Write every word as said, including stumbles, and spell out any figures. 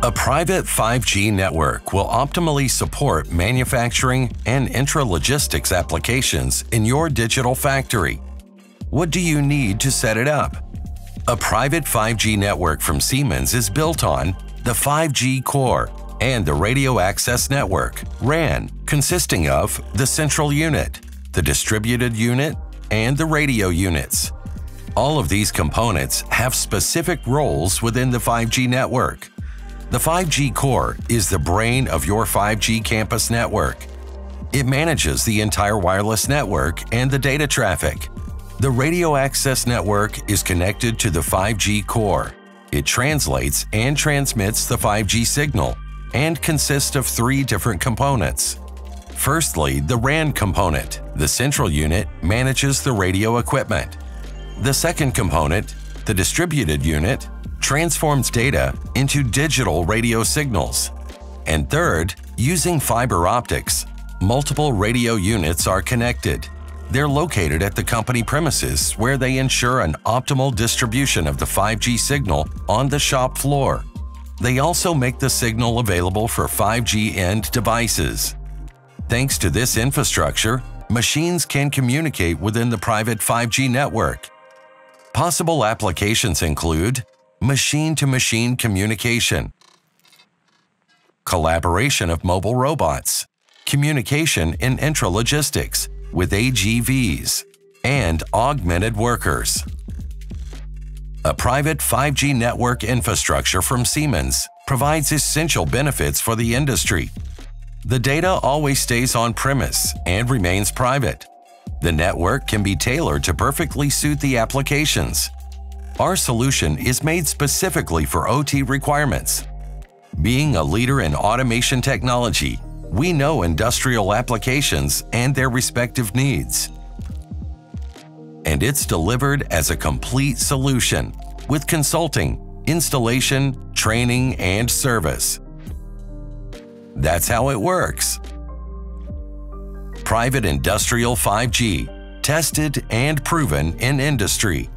A private five G network will optimally support manufacturing and intralogistics applications in your digital factory. What do you need to set it up? A private five G network from Siemens is built on the five G core and the radio access network, R A N, consisting of the central unit, the distributed unit, and the radio units. All of these components have specific roles within the five G network. The five G core is the brain of your five G campus network. It manages the entire wireless network and the data traffic. The radio access network is connected to the five G core. It translates and transmits the five G signal and consists of three different components. Firstly, the R A N component, the central unit, manages the radio equipment. The second component, the distributed unit, transforms data into digital radio signals. And third, using fiber optics, multiple radio units are connected. They're located at the company premises where they ensure an optimal distribution of the five G signal on the shop floor. They also make the signal available for five G end devices. Thanks to this infrastructure, machines can communicate within the private five G network. Possible applications include machine-to-machine communication, collaboration of mobile robots, communication in intralogistics with A G Vs, and augmented workers. A private five G network infrastructure from Siemens provides essential benefits for the industry. The data always stays on-premise and remains private. The network can be tailored to perfectly suit the applications. Our solution is made specifically for O T requirements. Being a leader in automation technology, we know industrial applications and their respective needs. And it's delivered as a complete solution with consulting, installation, training, and service. That's how it works. Private industrial five G, tested and proven in industry.